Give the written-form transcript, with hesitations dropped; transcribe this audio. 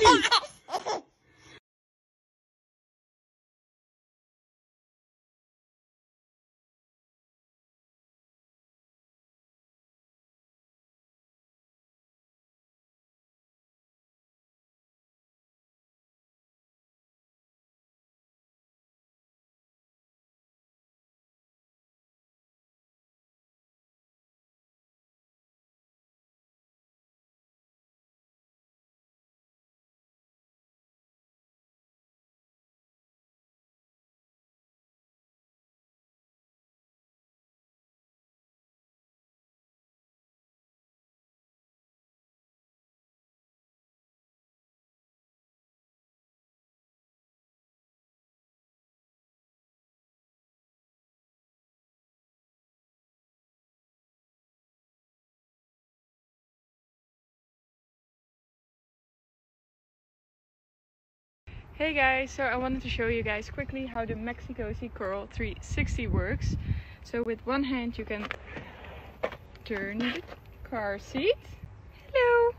baby. Hey guys, so I wanted to show you guys quickly how the Maxi-Cosi Curl 360 works. So with one hand you can turn the car seat. Hello!